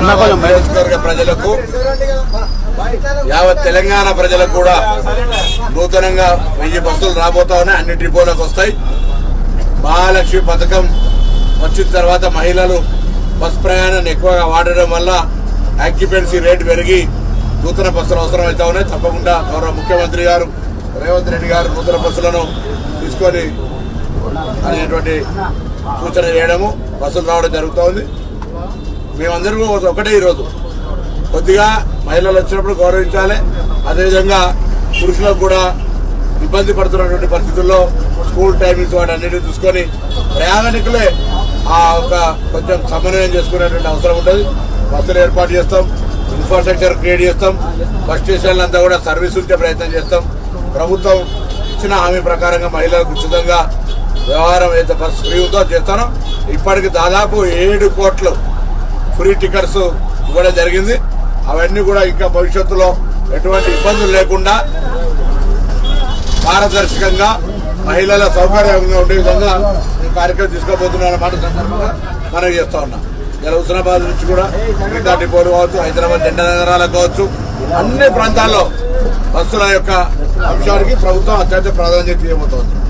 నియోజకవర్గ ప్రజలకు యావత్ తెలంగాణ ప్రజలకు కూడా నూతనంగా 1000 బస్సులు రాబోతా ఉన్నాయి. అన్ని డిపోలకు వస్తాయి. మహాలక్ష్మి పథకం వచ్చిన తర్వాత మహిళలు బస్ ప్రయాణాన్ని ఎక్కువగా వాడడం వల్ల ఆక్యుపెన్సీ రేటు పెరిగి నూతన బస్సులు అవసరం అవుతా ఉన్నాయి. తప్పకుండా గౌరవ ముఖ్యమంత్రి గారు రేవంత్ రెడ్డి గారు నూతన బస్సులను తీసుకొని అనేటువంటి సూచన చేయడము బస్సులు రావడం జరుగుతోంది. మేమందరూ ఒకటే ఈరోజు కొద్దిగా మహిళలు వచ్చినప్పుడు గౌరవించాలి. అదేవిధంగా పురుషులకు కూడా ఇబ్బంది పడుతున్నటువంటి పరిస్థితుల్లో స్కూల్ టైమింగ్స్ వాటి అన్నిటిని చూసుకొని ప్రయాణికులే కొంచెం సమన్వయం చేసుకునేటువంటి అవసరం ఉంటుంది. బస్సులు ఏర్పాటు చేస్తాం, ఇన్ఫ్రాస్ట్రక్చర్ క్రియేట్ చేస్తాం, బస్ స్టేషన్లంతా కూడా సర్వీస్ ఉంచే ప్రయత్నం చేస్తాం. ప్రభుత్వం ఇచ్చిన హామీ ప్రకారంగా మహిళలకు ఉచితంగా వ్యవహారం ఏదైతే బస్సు ఫ్రీ ఉందో చేస్తానో ఇప్పటికి దాదాపు 7 కోట్లు ఫ్రీ టికెట్స్ ఇవ్వడం జరిగింది. అవన్నీ కూడా ఇంకా భవిష్యత్తులో ఎటువంటి ఇబ్బందులు లేకుండా పారదర్శకంగా మహిళల సౌకర్యంగా ఉండే విధంగా ఈ కార్యక్రమం తీసుకోబోతున్న మాట సందర్భంగా మనం చేస్తా ఉన్నాం. ఇలా హుస్నాబాద్ నుంచి కూడా మిగతా డిపోలు కావచ్చు, హైదరాబాద్ జెండా నగరాలకు కావచ్చు, అన్ని ప్రాంతాల్లో బస్సుల యొక్క అంశానికి ప్రభుత్వం అత్యంత ప్రాధాన్యత ఇవ్వబోతోంది.